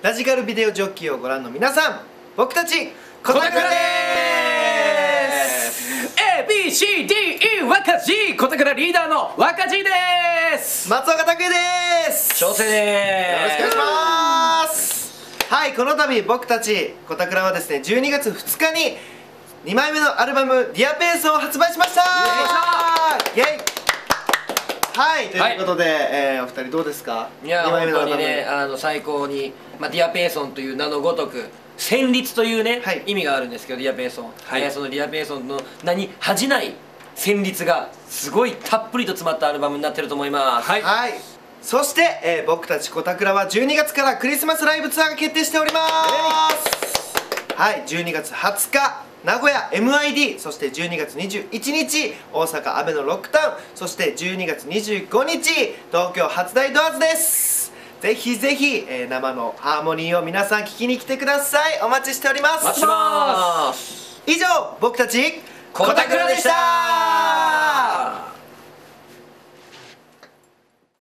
ラジカルビデオジョッキーをご覧の皆さん、僕たちコタクラでーす。 ABCDE 若地コタクラリーダーの若地です。 松岡拓也です。 小生でよろしくお願いします。はい、この度僕たちコタクラはですね、12月2日に2枚目のアルバム「ディアペース」を発売しました。イエイ。はい、ということで、お二人どうですか？ いや、 2枚目のアルバム本当にね、最高に、ディアペーソンという名のごとく旋律というね、 はい、 意味があるんですけど、ディアペーソン、 はい、 そのディアペーソンの名に恥じない旋律がすごいたっぷりと詰まったアルバムになってると思います。 はい、はい、そして、僕たちコタクラは12月からクリスマスライブツアーが決定しております。はい、12月20日名古屋 MID、 そして12月21日大阪アベノロックタウン、そして12月25日東京初台ドアーズです。ぜひぜひ、生のハーモニーを皆さん聞きに来てください。お待ちしております。 待ちます。 以上、僕たちコタクラでした。